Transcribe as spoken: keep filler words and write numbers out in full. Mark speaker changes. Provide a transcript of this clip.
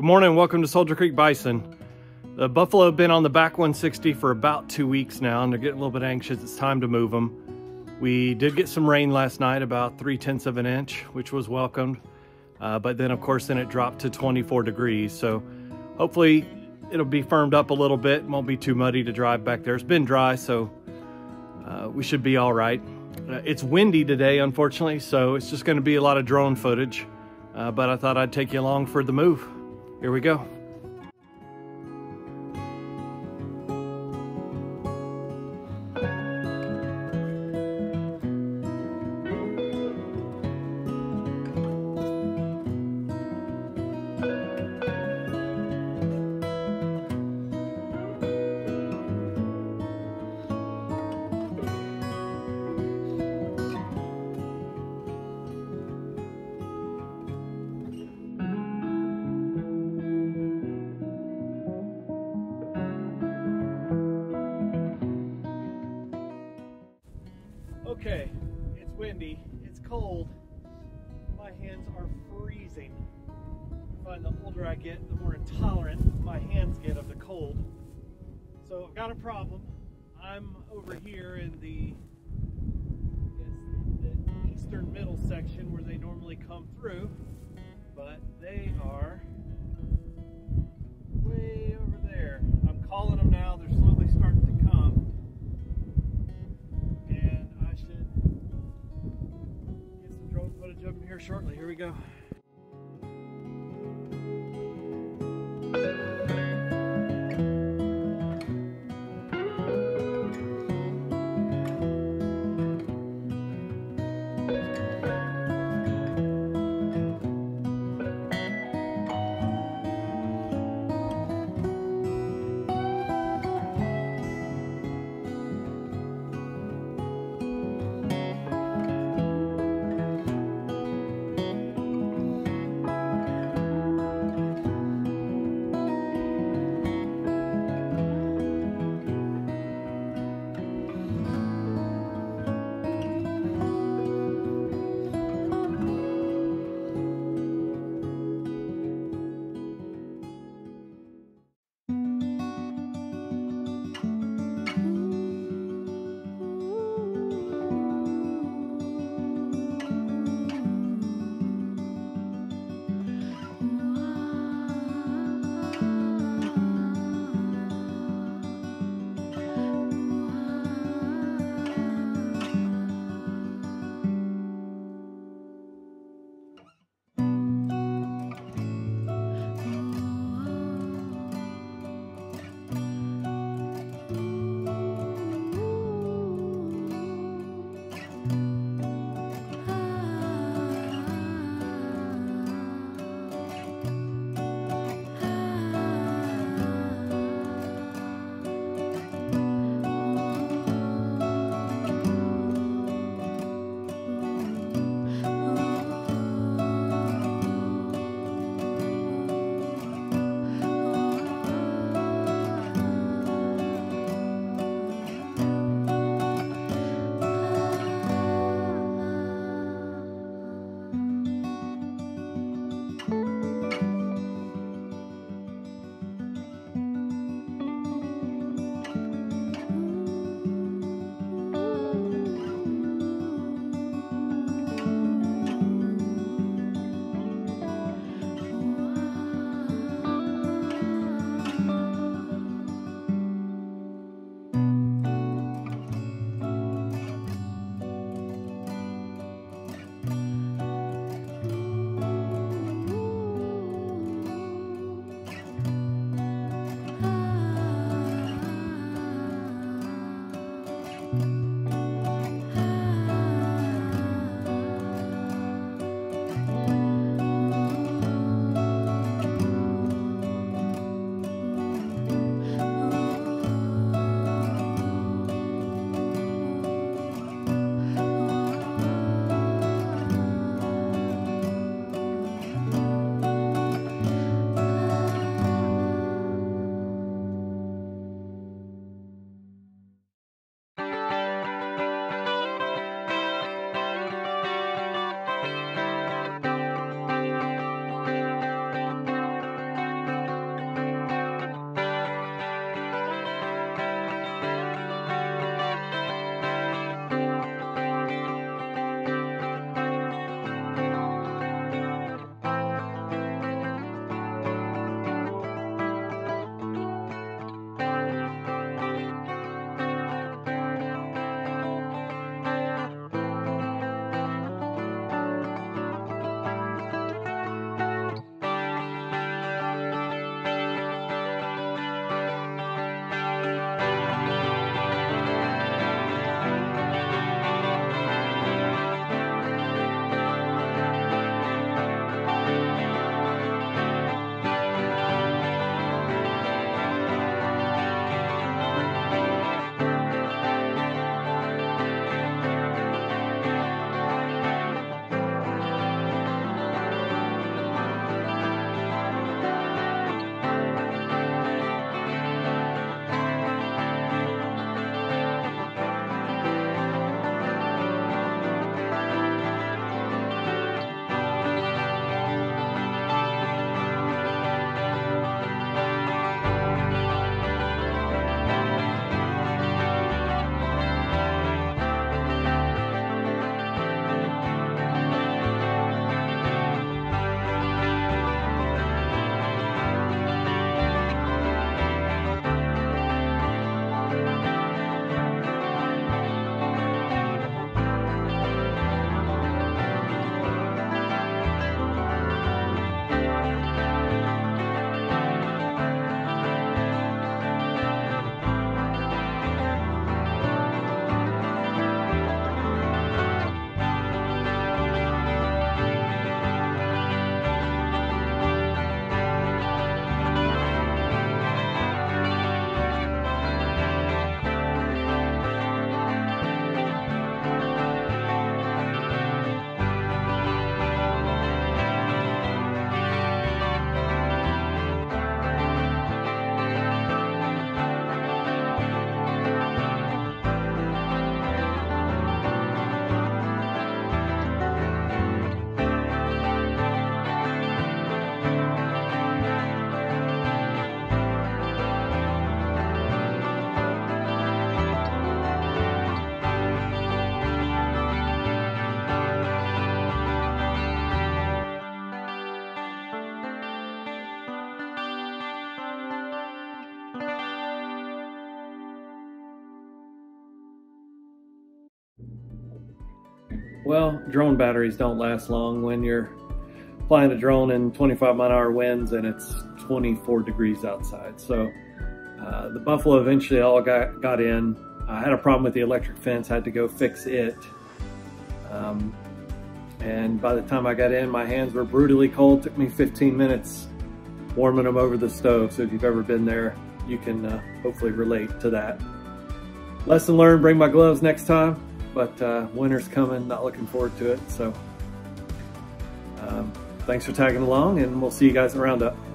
Speaker 1: Good morning, welcome to Soldier Creek Bison. The buffalo have been on the back one sixty for about two weeks now, and they're getting a little bit anxious. It's time to move them. We did get some rain last night, about three tenths of an inch, which was welcomed. Uh, but then, of course, then it dropped to twenty-four degrees. So hopefully it'll be firmed up a little bit. It won't be too muddy to drive back there. It's been dry, so uh, we should be all right. Uh, it's windy today, unfortunately, so it's just going to be a lot of drone footage. Uh, but I thought I'd take you along for the move. Here we go. Okay, it's windy, it's cold, my hands are freezing. I find the older I get, the more intolerant my hands get of the cold. So I've got a problem. I'm over here in the, I guess, the eastern middle section where they normally come through, but they are way over there. I'm calling them now, they're slowly starting to come. I should get some drone footage of them here shortly. Here we go. Well, drone batteries don't last long when you're flying a drone in twenty-five mile an hour winds and it's twenty-four degrees outside. So uh, the Buffalo eventually all got, got in. I had a problem with the electric fence, had to go fix it. Um, and by the time I got in, my hands were brutally cold. It took me fifteen minutes warming them over the stove. So if you've ever been there, you can uh, hopefully relate to that. Lesson learned, bring my gloves next time. But uh, winter's coming, not looking forward to it. So um, thanks for tagging along, and we'll see you guys at Roundup.